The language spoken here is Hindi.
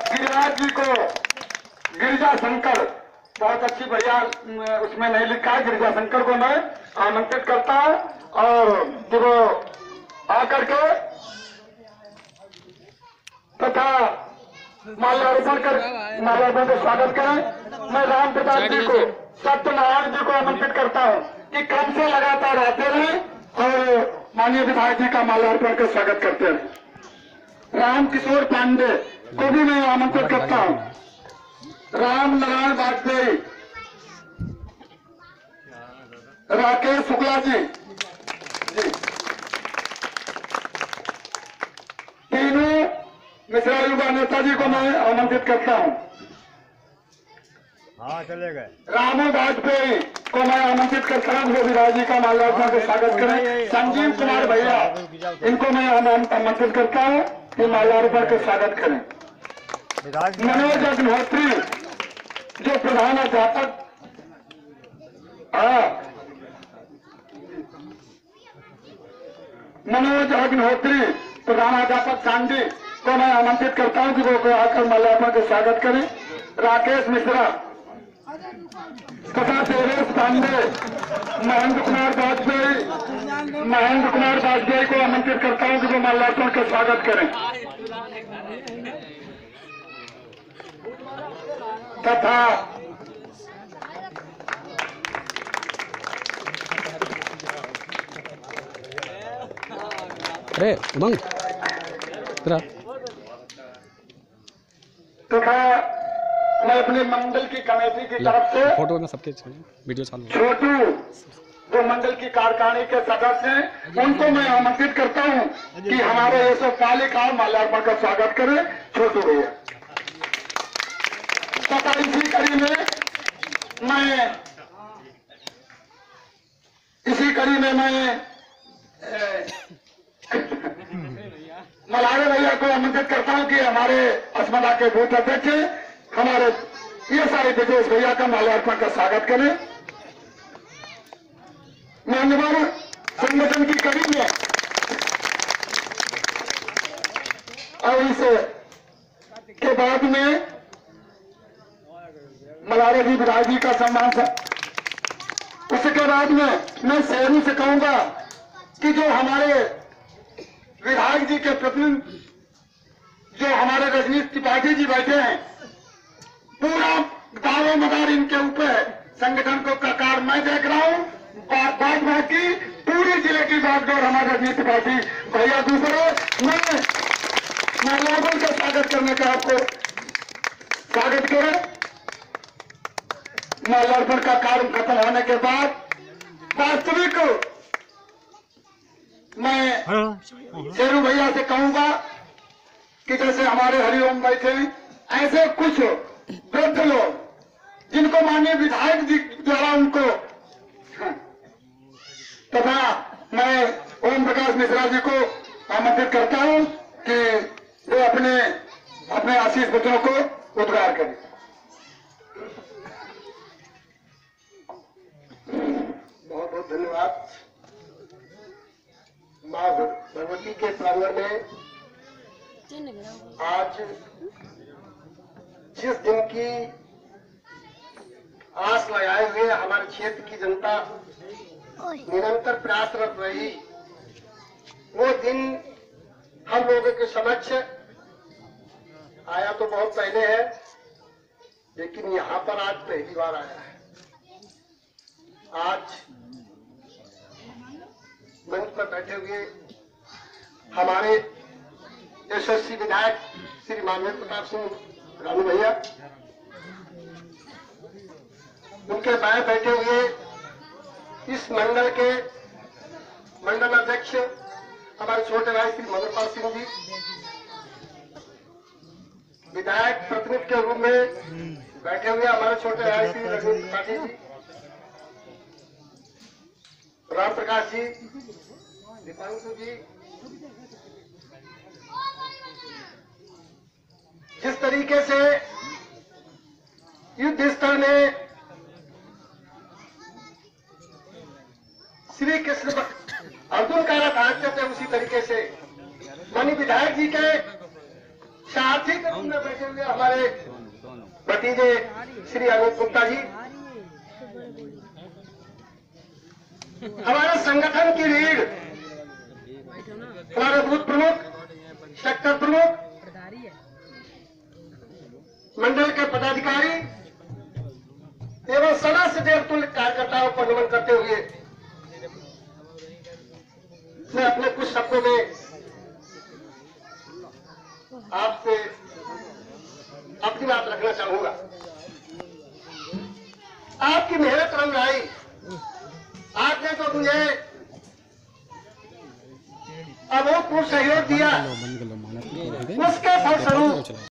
गिरिराज जी को गिरिजा शंकर, बहुत अच्छी बढ़िया उसमें नहीं लिखा है, गिरिजा शंकर को मैं आमंत्रित करता हूं और कि वो आकर के तथा माल्यार्पण का स्वागत करें। मैं राम प्रताप जी को, सत्यनारायण जी को आमंत्रित करता हूं कि कम से लगातार आते रहें और माननीय विधायक जी का माल्यार्पण का स्वागत करते हैं। राम किशोर पांडे को भी मैं आमंत्रित करता हूं। राम नारायण वाजपेयी, राकेश शुक्ला जी, तीनों मिश्रा युवा नेताजी को मैं आमंत्रित करता हूं। हाँ चले गए। रामू वाजपेयी को मैं आमंत्रित करता हूं, वो विधायक जी का माल्यार्पण का स्वागत करें। संजीव कुमार भैया, इनको मैं आमंत्रित करता हूं कि माल्यार्पण का स्वागत करें। मनोज अग्निहोत्री जो प्रधान अध्यापक, मनोज अग्निहोत्री प्रधानाध्यापक चांदी को मैं आमंत्रित करता हूं कि वो आकर माल्यार्पण का स्वागत करें। राकेश मिश्रा तथा देवेश पांडे, महेंद्र कुमार वाजपेयी को आमंत्रित करता हूं कि वो माल्यार्पण का स्वागत करें। तथा अरे उमंग तथा मैं अपने मंडल की कमेटी की तरफ से फोटो में सबके वीडियो चालू छोटू जो मंडल की कार्यकारिणी के सदस्य हैं, उनको मैं आमंत्रित करता हूं कि हमारे ये सब पालिका माल्यार्पण का स्वागत करें। छोटू भैया तथा इसी कड़ी में मैं मलारे भैया को आमंत्रित करता हूं कि हमारे अस्मदा के बूथ अध्यक्ष हमारे ये सारे विदेश भैया का माल्यार्पण का स्वागत करें। मान्यवर संगठन की कड़ी में और इस के बाद में मलारे जी विधायक जी का सम्मान, उसके बाद में मैं शहरों से कहूंगा कि जो हमारे विधायक जी के प्रतिनिधि जो हमारे रजनीश त्रिपाठी जी बैठे हैं, पूरा दारो मदार इनके ऊपर संगठन को का कार्य मैं देख रहा हूं। बात बाकी पूरे जिले की बागडोर हमारे रजनीश त्रिपाठी भैया दूसरे मैं लोगों का स्वागत करने का आपको स्वागत करें। माल्यार्पण का कार्य खत्म होने के बाद वास्तविक मैं शेरू भैया से कहूंगा कि जैसे हमारे हरिओम बैठे ऐसे कुछ वृद्ध लोग जिनको माननीय विधायक जी द्वारा उनको तथा मैं ओम प्रकाश मिश्रा जी को आमंत्रित करता हूं कि वो अपने आशीष वचनों को उद्गार करें। बहुत बहुत धन्यवाद। मां भगवती के प्रांगण में आज जिस दिन की आस लगाए हुए हमारे क्षेत्र की जनता निरंतर प्रयासरत रही, वो दिन हम लोगों के समक्ष आया तो बहुत पहले है, लेकिन यहाँ पर आज पहली बार आया है। आज मंच पर बैठे हुए हमारे यशस्वी विधायक श्री मानवेंद्र प्रताप सिंह रानू भैया, उनके बाएं बैठे हुए इस मंडल के मंडल अध्यक्ष हमारे छोटे भाई श्री मदनपाल सिंह जी, विधायक प्रतिनिधि के रूप में बैठे हुए हमारे छोटे भाई श्री रजनीश त्रिपाठी जी, राम प्रकाश जी, दीपांशु जी, जिस तरीके से युद्ध स्तर में श्री कृष्ण अर्जुन का रथ हाँकते थे, उसी तरीके से माननीय विधायक जी के सारथी के रूप में बैठे हुए हमारे भतीजे श्री अनूप गुप्ता जी, हमारे संगठन की लीड, हमारे बूथ प्रमुख, सेक्टर प्रमुख, मंडल के पदाधिकारी एवं सदा से देवतुल्य कार्यकर्ताओं को नमन करते हुए मैं अपने कुछ शब्दों में आपसे अपनी बात रखना चाहूंगा। आपकी मेहनत रंग आई, आपने तो मुझे अभूतपूर्व सहयोग दिया, उसके फलस्वरूप